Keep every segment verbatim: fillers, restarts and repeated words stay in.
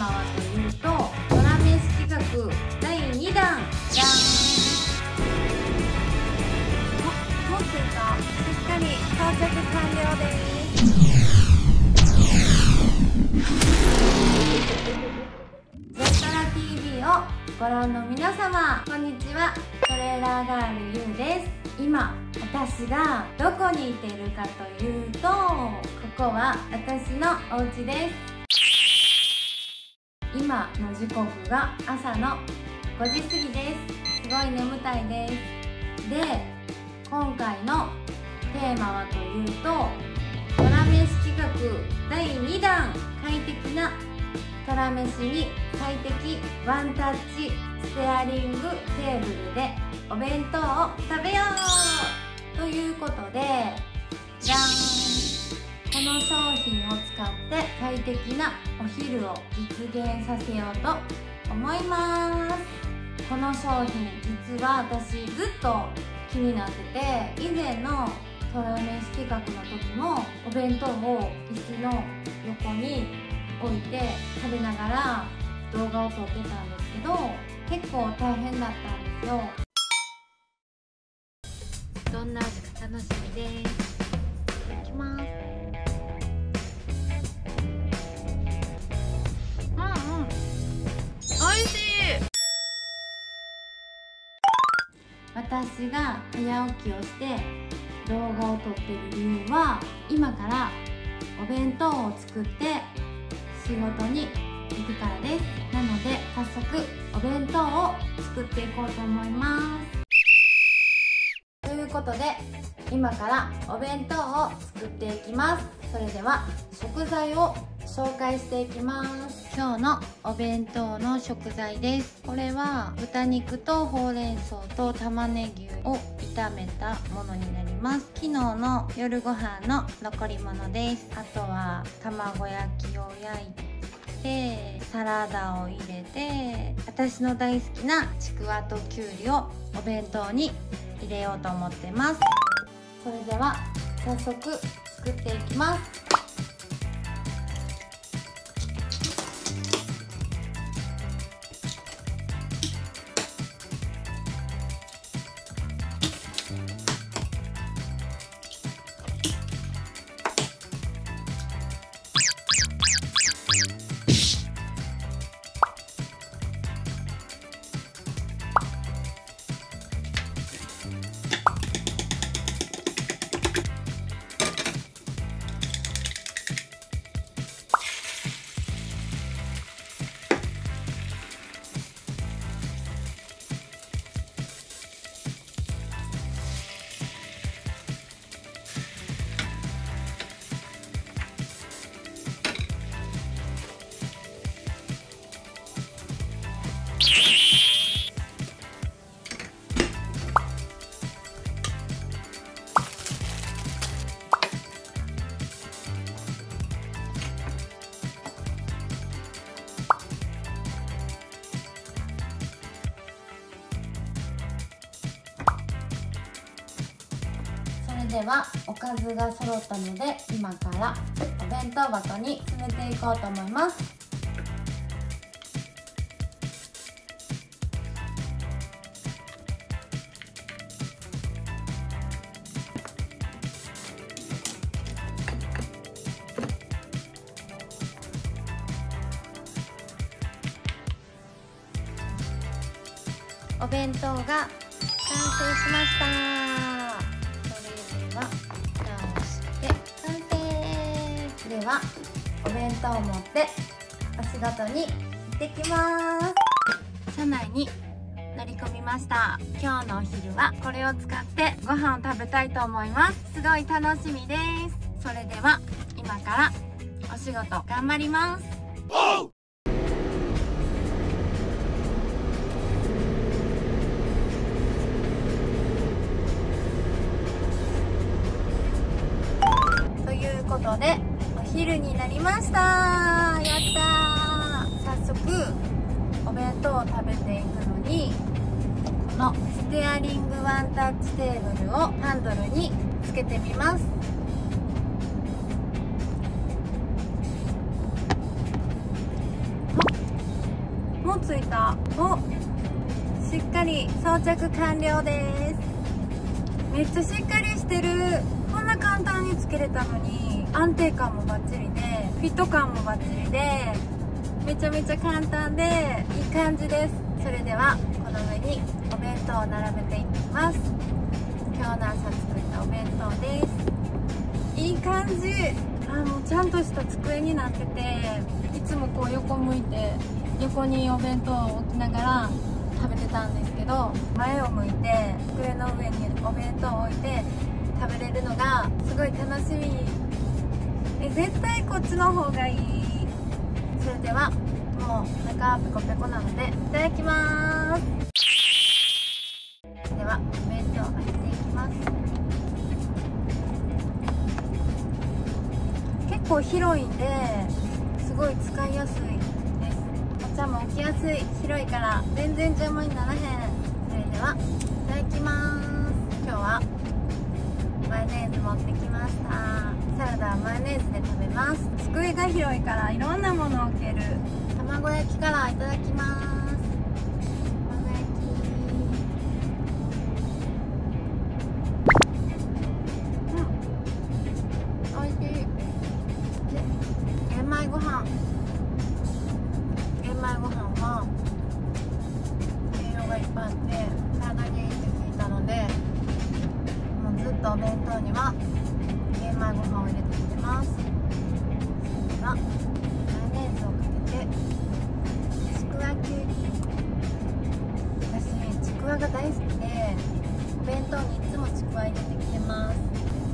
マはというと、ドラメス企画だいにだんじゃん。音声がしっかり到着完了です。ゼットラ ティーブイ をご覧の皆様、こんにちは。トレーラーガールゆうです。今私がどこにいているかというと、ここは私のお家です。今の時刻が朝のごじ過ぎです。すごい眠たいです。で、今回のテーマはというと、トラメシ企画だいにだん、快適なトラメシに快適ワンタッチステアリングテーブルでお弁当を食べようということで、じゃん、この商品を使って快適なお昼を実現させようと思います。この商品、実は私ずっと気になってて、以前のトラメシ企画の時もお弁当を椅子の横に置いて食べながら動画を撮ってたんですけど、結構大変だったんですよ。どんな味か楽しみです。いただきます。うんうん、おいしい。私が早起きをして動画を撮っている理由は、今からお弁当を作って仕事に行くからです。なので早速お弁当を作っていこうと思います。ということで、今からお弁当を作っていきます。それでは食材を紹介していきます。今日のお弁当の食材です。これは豚肉とほうれん草と玉ねぎを炒めたものになります。昨日の夜ご飯の残り物です。あとは卵焼きを焼いて、サラダを入れて、私の大好きなちくわときゅうりをお弁当に入れようと思ってます。それでは早速作っていきます。ではおかずが揃ったので、今からお弁当箱に詰めていこうと思います。お弁当が完成しました。は蓋をして完成では、お弁当を持ってお仕事に行ってきます。車内に乗り込みました。今日のお昼はこれを使ってご飯を食べたいと思います。すごい楽しみです。それでは今からお仕事頑張ります。ということで、お昼になりました。やったー。早速お弁当を食べていくのに、このステアリングワンタッチテーブルをハンドルにつけてみます。 もついた。お、しっかり装着完了です。めっちゃしっかりしてる。こんな簡単につけれたのに、安定感もバッチリでフィット感もバッチリでめちゃめちゃ簡単でいい感じです。それではこの上にお弁当を並べていきます。今日の朝作ったお弁当です。いい感じ。あ、もうちゃんとした机になってて、いつもこう横向いて横にお弁当を置きながら食べてたんですけど、前を向いて机の上にお弁当を置いて食べれるのがすごい楽しみ。え絶対こっちの方がいい。それではもう中ペコペコなのでいただきます。ではお弁当開けていきます。結構広いんですごい使いやすいです。お茶も置きやすい。広いから全然邪魔にならへん。それではいただきます。今日はマヨネーズ持ってきました。サラダはマヨネーズで食べます。机が広いからいろんなものを置ける。卵焼きからいただきます。卵焼き、うん、おいしい。で玄米ご飯、玄米ご飯は栄養がいっぱいあって体にいいって聞いたので、もうずっとお弁当には玄米ご飯を入れてきてます。それではマヨネーズをかけてちくわきゅうり。私ちくわが大好きでお弁当にいつもちくわ入れてきてます。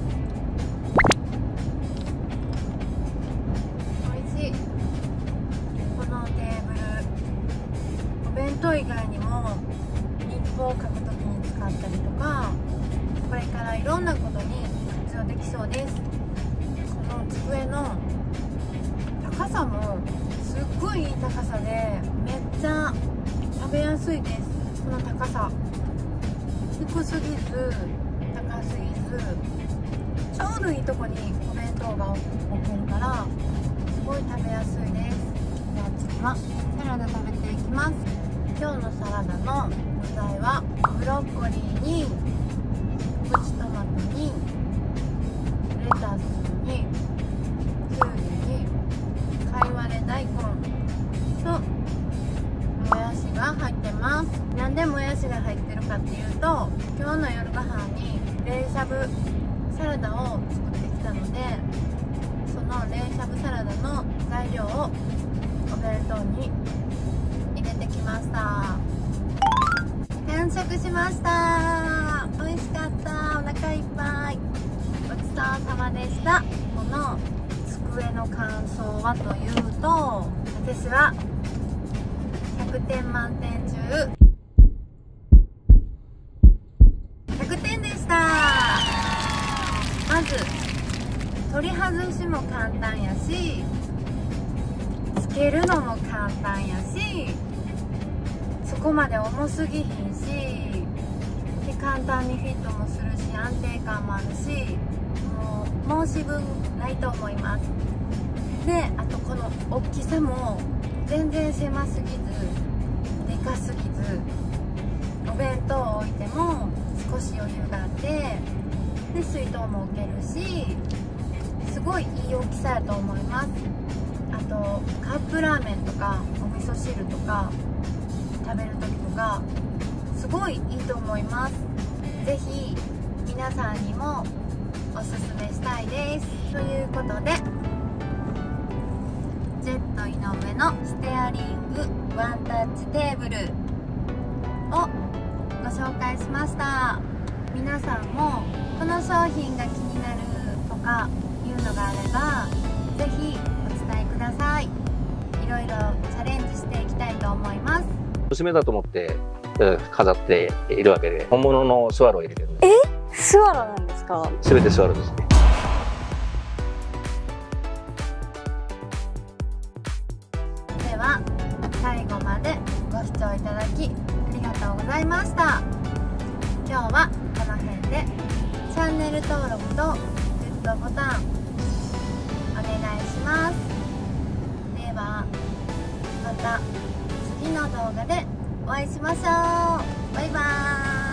おいしい。このテーブルお弁当以外にも日報を書くときに使ったりとか、これからいろんなことに活用できそうです。この机の高さもすっごいいい高さでめっちゃ食べやすいです。この高さ低すぎず高すぎずちょうどいいとこにお弁当が置けるからすごい食べやすいです。では次はサラダ食べていきます。今日のサラダの具材はブロッコリーにプチトマトにレタスにきゅうりにかいわれ大根ともやしが入ってます。なんでもやしが入ってるかっていうと、今日の夜ご飯に冷しゃぶサラダを作ってきたので、その冷しゃぶサラダの材料をお弁当に入れてきました。完食しました。美味しかった。お腹いっぱい。ごちそうさまでした。この机の感想はというと、私はひゃくてん満点中ひゃくてんでした。まず取り外しも簡単やし、つけるのも簡単やし、そこまで重すぎひんし、で簡単にフィットもするし安定感もあるし、もう申し分ないと思います。であとこの大きさも全然狭すぎずでかすぎず、お弁当を置いても少し余裕があって、で水筒も置けるし、すごいいい大きさやと思います。あとカップラーメンとかお味噌汁とか食べる時とかすごいいいと思います。ぜひ皆さんにもおすすめしたいです。ということでジェット井上のステアリングワンタッチテーブルをご紹介しました。皆さんもこの商品が気になるとかいうのがあればぜひお伝えください。いろいろチャレンジしていきたいと思います。 おすすめだと思って飾っているわけで、本物のスワローを入れてるんです。 え、スワローなんですか？ すべてスワローですね。 では最後までご視聴いただきありがとうございました。今日はこの辺でチャンネル登録とグッドボタンお願いします。ではまた次の動画でお会いしましょう。バイバーイ。